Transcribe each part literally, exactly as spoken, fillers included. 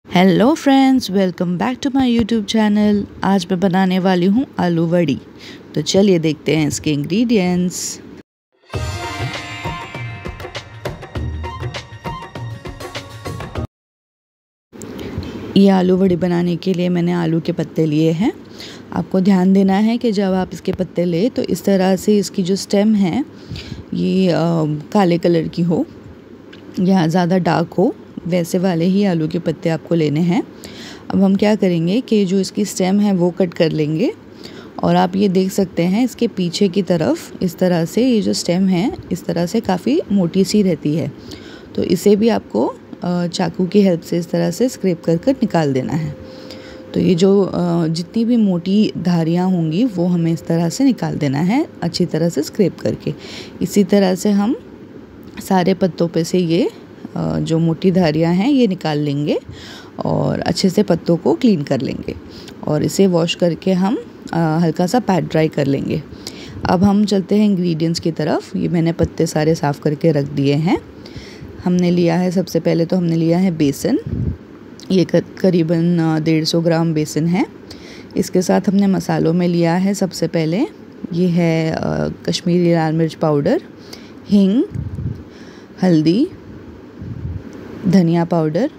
Hello friends, welcome back to my YouTube channel. आज मैं बनाने वाली हूँ आलू वड़ी। तो चलिए देखते हैं इसके इंग्रेडिएंट्स। ये आलू वड़ी बनाने के लिए मैंने आलू के पत्ते लिए हैं। आपको ध्यान देना है कि जब आप इसके पत्ते लें तो इस तरह से इसकी जो स्टेम है ये आ, काले कलर की हो या ज़्यादा डार्क हो, वैसे वाले ही आलू के पत्ते आपको लेने हैं। अब हम क्या करेंगे कि जो इसकी स्टेम है वो कट कर लेंगे और आप ये देख सकते हैं इसके पीछे की तरफ इस तरह से ये जो स्टेम है इस तरह से काफ़ी मोटी सी रहती है। तो इसे भी आपको चाकू की हेल्प से इस तरह से स्क्रैप कर कर निकाल देना है। तो ये जो जितनी भी मोटी धारियाँ होंगी वो हमें इस तरह से निकाल देना है, अच्छी तरह से स्क्रैप करके। इसी तरह से हम सारे पत्तों पे से ये जो मोटी धारियाँ हैं ये निकाल लेंगे और अच्छे से पत्तों को क्लीन कर लेंगे और इसे वॉश करके हम हल्का सा पैड ड्राई कर लेंगे। अब हम चलते हैं इंग्रेडिएंट्स की तरफ। ये मैंने पत्ते सारे साफ़ करके रख दिए हैं। हमने लिया है, सबसे पहले तो हमने लिया है बेसन। ये करीबन डेढ़ सौ ग्राम बेसन है। इसके साथ हमने मसालों में लिया है, सबसे पहले ये है कश्मीरी लाल मिर्च पाउडर, हींग, हल्दी, धनिया पाउडर,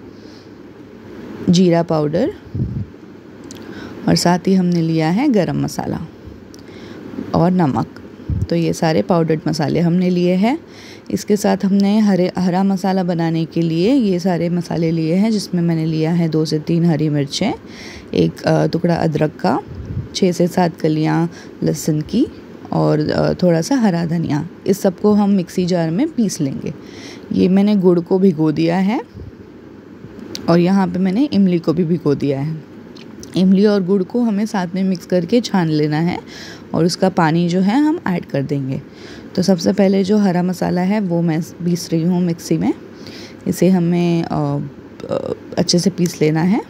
जीरा पाउडर और साथ ही हमने लिया है गरम मसाला और नमक। तो ये सारे पाउडर्ड मसाले हमने लिए हैं। इसके साथ हमने हरे हरा मसाला बनाने के लिए ये सारे मसाले लिए हैं, जिसमें मैंने लिया है दो से तीन हरी मिर्चें, एक टुकड़ा अदरक का, छः से सात कलियाँ लहसुन की और थोड़ा सा हरा धनिया। इस सबको हम मिक्सी जार में पीस लेंगे। ये मैंने गुड़ को भिगो दिया है और यहाँ पे मैंने इमली को भी भिगो दिया है। इमली और गुड़ को हमें साथ में मिक्स करके छान लेना है और उसका पानी जो है हम ऐड कर देंगे। तो सबसे पहले जो हरा मसाला है वो मैं पीस रही हूँ मिक्सी में। इसे हमें अच्छे से पीस लेना है।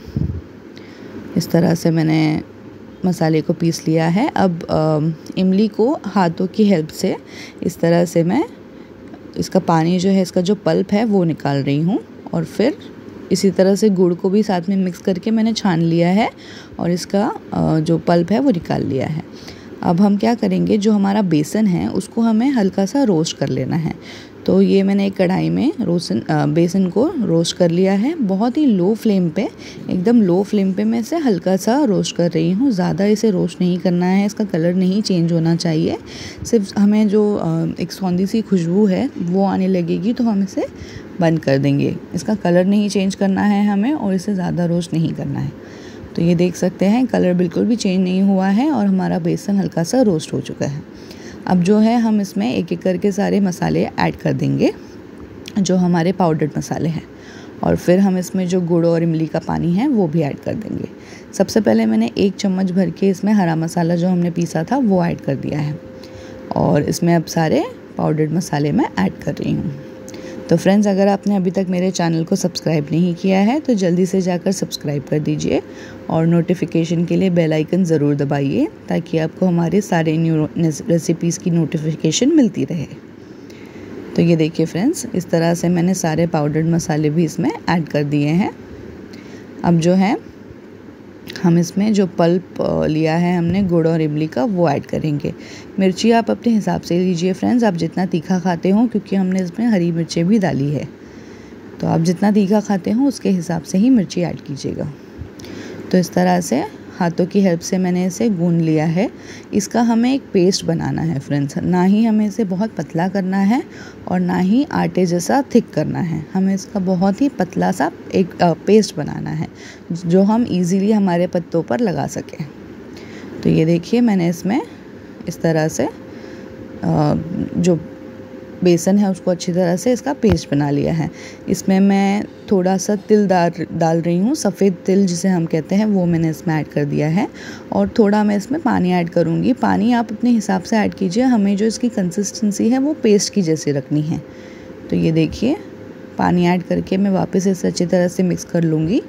इस तरह से मैंने मसाले को पीस लिया है। अब इमली को हाथों की हेल्प से इस तरह से मैं इसका पानी जो है, इसका जो पल्प है वो निकाल रही हूँ और फिर इसी तरह से गुड़ को भी साथ में मिक्स करके मैंने छान लिया है और इसका जो पल्प है वो निकाल लिया है। अब हम क्या करेंगे, जो हमारा बेसन है उसको हमें हल्का सा रोस्ट कर लेना है। तो ये मैंने एक कढ़ाई में रोसन बेसन को रोस्ट कर लिया है। बहुत ही लो फ्लेम पे, एकदम लो फ्लेम पे मैं इसे हल्का सा रोस्ट कर रही हूँ। ज़्यादा इसे रोस्ट नहीं करना है, इसका कलर नहीं चेंज होना चाहिए। सिर्फ हमें जो एक सौंधी सी खुशबू है वो आने लगेगी तो हम इसे बंद कर देंगे। इसका कलर नहीं चेंज करना है हमें और इसे ज़्यादा रोस्ट नहीं करना है। तो ये देख सकते हैं कलर बिल्कुल भी चेंज नहीं हुआ है और हमारा बेसन हल्का सा रोस्ट हो चुका है। अब जो है हम इसमें एक एक करके सारे मसाले ऐड कर देंगे, जो हमारे पाउडर्ड मसाले हैं, और फिर हम इसमें जो गुड़ और इमली का पानी है वो भी ऐड कर देंगे। सबसे पहले मैंने एक चम्मच भर के इसमें हरा मसाला जो हमने पीसा था वो ऐड कर दिया है और इसमें अब सारे पाउडर्ड मसाले मैं ऐड कर रही हूँ। तो फ्रेंड्स, अगर आपने अभी तक मेरे चैनल को सब्सक्राइब नहीं किया है तो जल्दी से जाकर सब्सक्राइब कर दीजिए और नोटिफिकेशन के लिए बेल आइकन ज़रूर दबाइए ताकि आपको हमारे सारे न्यू रेसिपीज़ की नोटिफिकेशन मिलती रहे। तो ये देखिए फ्रेंड्स, इस तरह से मैंने सारे पाउडर्ड मसाले भी इसमें ऐड कर दिए हैं। अब जो है हम इसमें जो पल्प लिया है हमने गुड़ और इमली का वो ऐड करेंगे। मिर्ची आप अपने हिसाब से लीजिए फ्रेंड्स, आप जितना तीखा खाते हो, क्योंकि हमने इसमें हरी मिर्चें भी डाली है। तो आप जितना तीखा खाते हो उसके हिसाब से ही मिर्ची ऐड कीजिएगा। तो इस तरह से हाथों की हेल्प से मैंने इसे गूंद लिया है। इसका हमें एक पेस्ट बनाना है फ्रेंड्स, ना ही हमें इसे बहुत पतला करना है और ना ही आटे जैसा थिक करना है। हमें इसका बहुत ही पतला सा एक पेस्ट बनाना है जो हम इजीली हमारे पत्तों पर लगा सकें। तो ये देखिए मैंने इसमें इस तरह से जो बेसन है उसको अच्छी तरह से इसका पेस्ट बना लिया है। इसमें मैं थोड़ा सा तिल डाल डाल रही हूँ, सफ़ेद तिल जिसे हम कहते हैं, वो मैंने इसमें ऐड कर दिया है और थोड़ा मैं इसमें पानी ऐड करूँगी। पानी आप अपने हिसाब से ऐड कीजिए, हमें जो इसकी कंसिस्टेंसी है वो पेस्ट की जैसी रखनी है। तो ये देखिए पानी ऐड करके मैं वापस इसे अच्छी तरह से मिक्स कर लूँगी।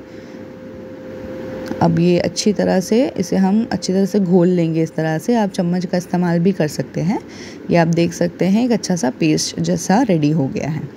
अब ये अच्छी तरह से इसे हम अच्छी तरह से घोल लेंगे। इस तरह से आप चम्मच का इस्तेमाल भी कर सकते हैं। ये आप देख सकते हैं एक अच्छा सा पेस्ट जैसा रेडी हो गया है।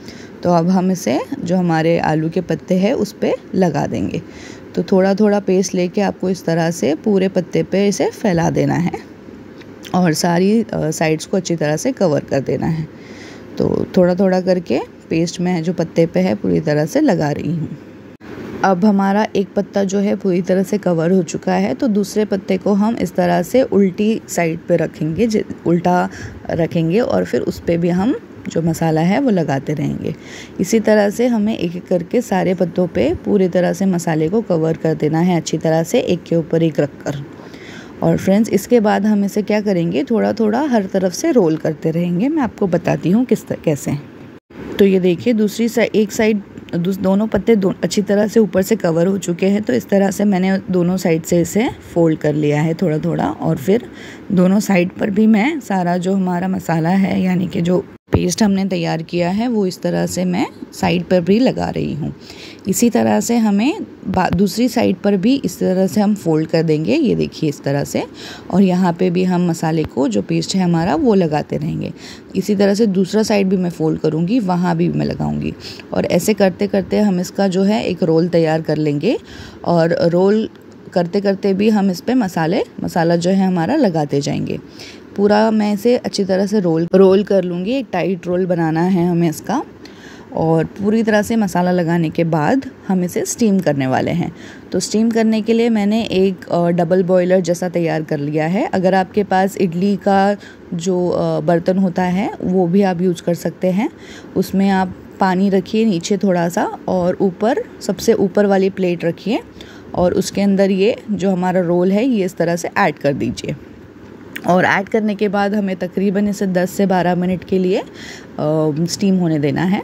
तो अब हम इसे जो हमारे आलू के पत्ते हैं उस पर लगा देंगे। तो थोड़ा थोड़ा पेस्ट लेके आपको इस तरह से पूरे पत्ते पे इसे फैला देना है और सारी साइड्स को अच्छी तरह से कवर कर देना है। तो थोड़ा थोड़ा करके पेस्ट मैं जो पत्ते पे है पूरी तरह से लगा रही हूँ। अब हमारा एक पत्ता जो है पूरी तरह से कवर हो चुका है, तो दूसरे पत्ते को हम इस तरह से उल्टी साइड पे रखेंगे, उल्टा रखेंगे और फिर उस पर भी हम जो मसाला है वो लगाते रहेंगे। इसी तरह से हमें एक एक करके सारे पत्तों पे पूरी तरह से मसाले को कवर कर देना है अच्छी तरह से, एक के ऊपर एक रख कर। और फ्रेंड्स इसके बाद हम इसे क्या करेंगे, थोड़ा थोड़ा हर तरफ से रोल करते रहेंगे। मैं आपको बताती हूँ किस कैसे। तो ये देखिए दूसरी साइड, एक साइड दोनों पत्ते दो अच्छी तरह से ऊपर से कवर हो चुके हैं। तो इस तरह से मैंने दोनों साइड से इसे फोल्ड कर लिया है थोड़ा थोड़ा, और फिर दोनों साइड पर भी मैं सारा जो हमारा मसाला है यानी कि जो पेस्ट हमने तैयार किया है वो इस तरह से मैं साइड पर भी लगा रही हूँ। इसी तरह से हमें दूसरी साइड पर भी इस तरह से हम फोल्ड कर देंगे, ये देखिए इस तरह से। और यहाँ पे भी हम मसाले को जो पेस्ट है हमारा वो लगाते रहेंगे। इसी तरह से दूसरा साइड भी मैं फोल्ड करूँगी, वहाँ भी मैं लगाऊँगी। और ऐसे करते करते हम इसका जो है एक रोल तैयार कर लेंगे। और रोल करते करते भी हम इस पर मसाले मसाला जो है हमारा लगाते जाएंगे। पूरा मैं इसे अच्छी तरह से रोल रोल कर लूँगी। एक टाइट रोल बनाना है हमें इसका। और पूरी तरह से मसाला लगाने के बाद हम इसे स्टीम करने वाले हैं। तो स्टीम करने के लिए मैंने एक डबल बॉयलर जैसा तैयार कर लिया है। अगर आपके पास इडली का जो बर्तन होता है वो भी आप यूज़ कर सकते हैं। उसमें आप पानी रखिए नीचे थोड़ा सा, और ऊपर सबसे ऊपर वाली प्लेट रखिए और उसके अंदर ये जो हमारा रोल है ये इस तरह से ऐड कर दीजिए। और ऐड करने के बाद हमें तकरीबन इसे दस से बारह मिनट के लिए स्टीम होने देना है।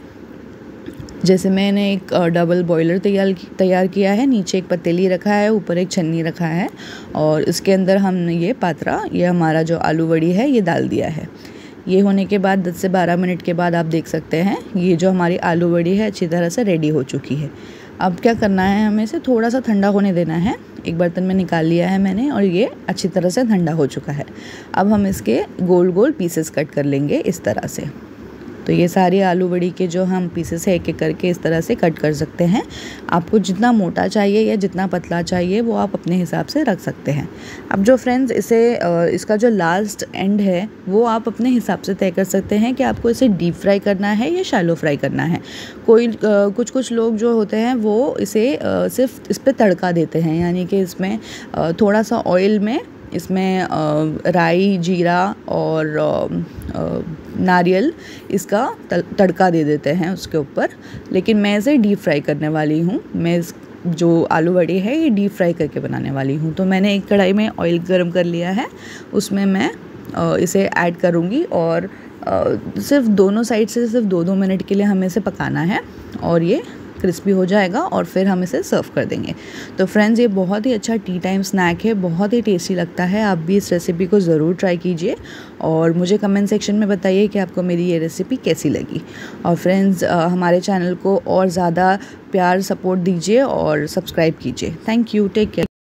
जैसे मैंने एक डबल बॉयलर तैयार तैयार किया है, नीचे एक पतीली रखा है, ऊपर एक छन्नी रखा है, और इसके अंदर हमने ये पात्रा, ये हमारा जो आलू वड़ी है ये डाल दिया है। ये होने के बाद दस से बारह मिनट के बाद आप देख सकते हैं ये जो हमारी आलू वड़ी है अच्छी तरह से रेडी हो चुकी है। अब क्या करना है, हमें इसे थोड़ा सा ठंडा होने देना है। एक बर्तन में निकाल लिया है मैंने और ये अच्छी तरह से ठंडा हो चुका है। अब हम इसके गोल गोल पीसेस कट कर लेंगे इस तरह से। तो ये सारी आलू वड़ी के जो हम पीसेस है एक एक करके इस तरह से कट कर सकते हैं। आपको जितना मोटा चाहिए या जितना पतला चाहिए वो आप अपने हिसाब से रख सकते हैं। अब जो फ्रेंड्स इसे इसका जो लास्ट एंड है वो आप अपने हिसाब से तय कर सकते हैं कि आपको इसे डीप फ्राई करना है या शैलो फ्राई करना है। कोई कुछ कुछ लोग जो होते हैं वो इसे सिर्फ इस पर तड़का देते हैं, यानी कि इसमें थोड़ा सा ऑयल में इसमें राई, जीरा और नारियल इसका तड़का दे देते हैं उसके ऊपर। लेकिन मैं इसे डीप फ्राई करने वाली हूँ। मैं इस जो आलू वड़ी है ये डीप फ्राई करके बनाने वाली हूँ। तो मैंने एक कढ़ाई में ऑयल गरम कर लिया है, उसमें मैं इसे ऐड करूँगी और सिर्फ दोनों साइड से सिर्फ दो दो मिनट के लिए हमें इसे पकाना है और ये क्रिस्पी हो जाएगा और फिर हम इसे सर्व कर देंगे। तो फ्रेंड्स ये बहुत ही अच्छा टी टाइम स्नैक है, बहुत ही टेस्टी लगता है। आप भी इस रेसिपी को ज़रूर ट्राई कीजिए और मुझे कमेंट सेक्शन में बताइए कि आपको मेरी ये रेसिपी कैसी लगी। और फ्रेंड्स हमारे चैनल को और ज़्यादा प्यार सपोर्ट दीजिए और सब्सक्राइब कीजिए। Thank you, take care.